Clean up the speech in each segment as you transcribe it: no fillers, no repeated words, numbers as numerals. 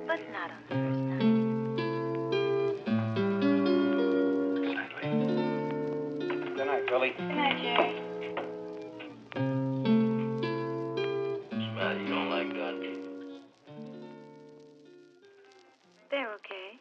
but not on the first night. Good night, lady. Good night, Billy. Good night, Jerry. You don't like that? They're okay.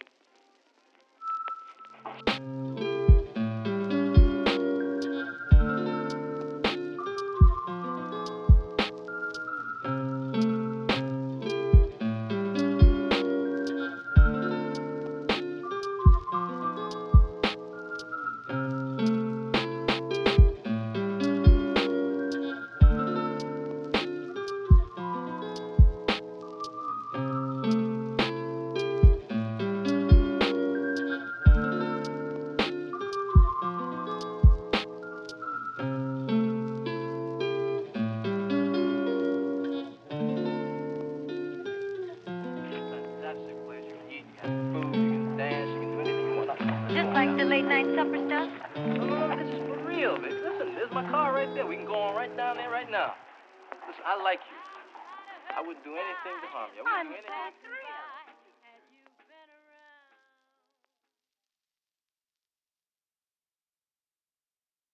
Just like the late night supper stuff? No, this is for real, baby. Listen, there's my car right there. We can go on right down there right now. Listen, I like you. I wouldn't do anything to harm you. I wouldn't do anything.